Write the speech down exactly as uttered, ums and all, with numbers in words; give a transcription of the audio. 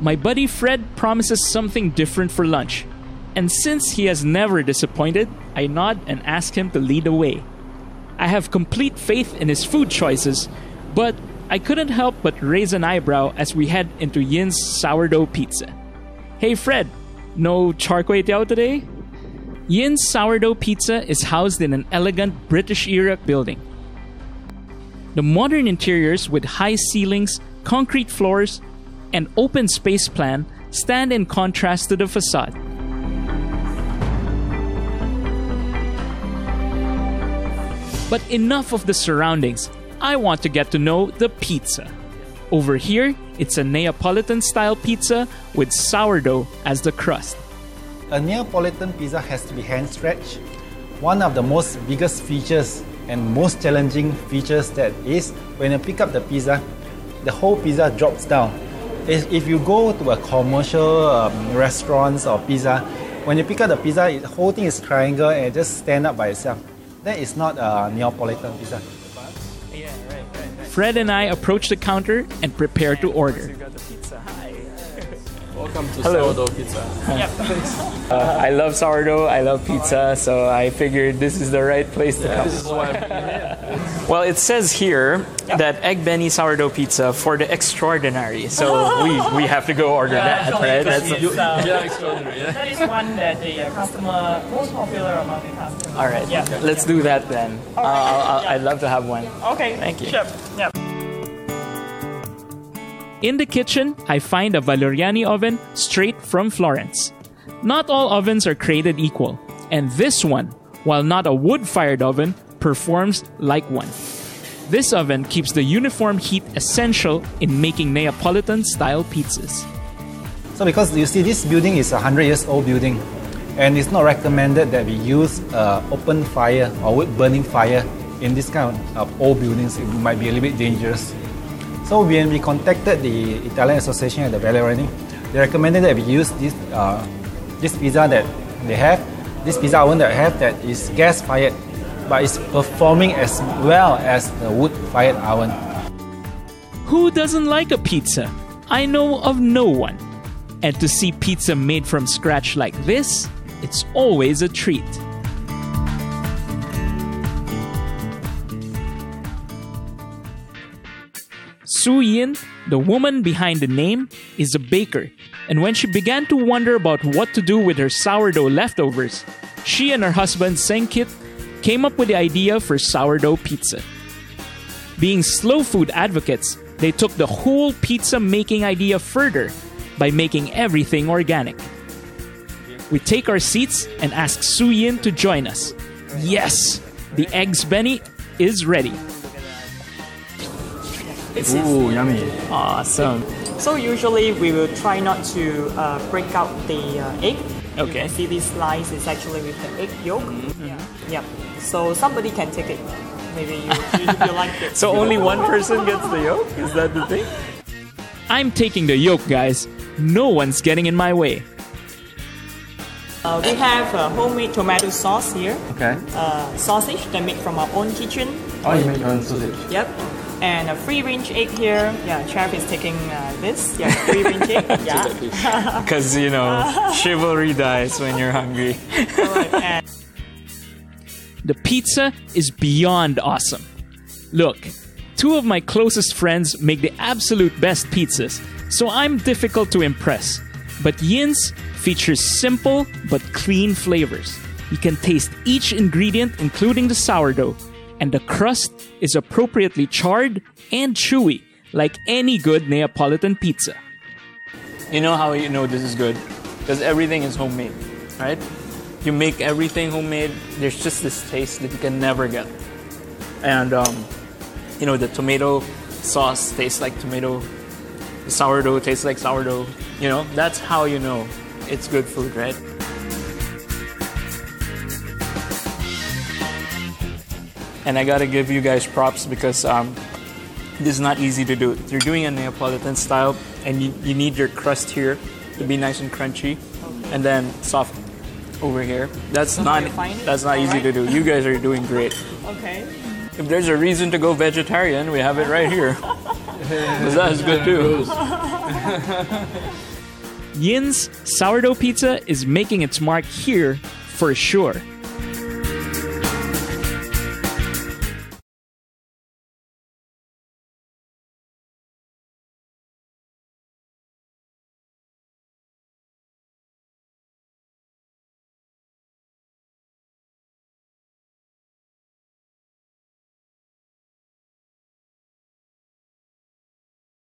My buddy Fred promises something different for lunch. And since he has never disappointed, I nod and ask him to lead the way. I have complete faith in his food choices, but I couldn't help but raise an eyebrow as we head into Yin's sourdough pizza. Hey Fred, no char kway teow today? Yin's sourdough pizza is housed in an elegant British-era building. The modern interiors with high ceilings, concrete floors, and open space plan stand in contrast to the facade. But enough of the surroundings. I want to get to know the pizza. Over here, it's a Neapolitan-style pizza with sourdough as the crust. A Neapolitan pizza has to be hand-stretched. One of the most biggest features and most challenging features that is when you pick up the pizza, the whole pizza drops down. If you go to a commercial um, restaurants or pizza, when you pick up the pizza, the whole thing is triangle and it just stand up by itself. That is not a Neapolitan pizza. Fred and I approach the counter and prepare to order. Welcome to Hello. Sourdough Pizza. Yep. uh, I love sourdough, I love pizza, so I figured this is the right place to come. This is why I'm here. Well, it says here yep. that Egg Benny sourdough pizza for the extraordinary, so we, we have to go order yeah, that, right? That's That's you, uh, yeah, extraordinary. Yeah. That is one that the uh, customer most popular among the customers. All right, yeah. let's do that then. Uh, I'll, I'll, I'd love to have one. Okay, thank you. Sure. Yep. In the kitchen, I find a Valeriani oven straight from Florence. Not all ovens are created equal, and this one, while not a wood-fired oven, performs like one. This oven keeps the uniform heat essential in making Neapolitan-style pizzas. So because you see this building is a hundred years old building, and it's not recommended that we use uh, open fire or wood burning fire in this kind of old buildings. It might be a little bit dangerous. So when we contacted the Italian Association at the Valeriani, they recommended that we use this uh, this pizza that they have, this pizza oven that they have that is gas fired, but it's performing as well as the wood fired oven. Who doesn't like a pizza? I know of no one. And to see pizza made from scratch like this, it's always a treat. Su Yin, the woman behind the name, is a baker, and when she began to wonder about what to do with her sourdough leftovers, she and her husband Senkit came up with the idea for sourdough pizza. Being slow food advocates, they took the whole pizza making idea further by making everything organic. We take our seats and ask Su Yin to join us. Yes, the Eggs Benny is ready. Ooh, yummy. Awesome. So usually we will try not to uh, break out the uh, egg. Okay. You can see this slice is actually with the egg yolk. Mm-hmm. Yeah. Yep. So somebody can take it. Maybe you, you, you like it. So only one person gets the yolk? Is that the thing? I'm taking the yolk, guys. No one's getting in my way. Uh, we have uh, homemade tomato sauce here. Okay. Uh, sausage that made from our own kitchen. Oh, you make your own sausage? Yep. And a free-range egg here. Yeah, chef is taking uh, this. Yeah, free-range egg. Yeah. Because, you know, chivalry dies when you're hungry. Alright, and the pizza is beyond awesome. Look, two of my closest friends make the absolute best pizzas, so I'm difficult to impress. But Yin's features simple but clean flavors. You can taste each ingredient, including the sourdough, and the crust is appropriately charred and chewy, like any good Neapolitan pizza. You know how you know this is good? Because everything is homemade, right? You make everything homemade, there's just this taste that you can never get. And, um, you know, the tomato sauce tastes like tomato, the sourdough tastes like sourdough. You know, that's how you know it's good food, right? And I gotta give you guys props because um, this is not easy to do. You're doing a Neapolitan style and you, you need your crust here to be nice and crunchy and then soft over here. That's not that's not easy to do. You guys are doing great. okay. If there's a reason to go vegetarian, we have it right here. Because that is good too. Yin's sourdough pizza is making its mark here for sure.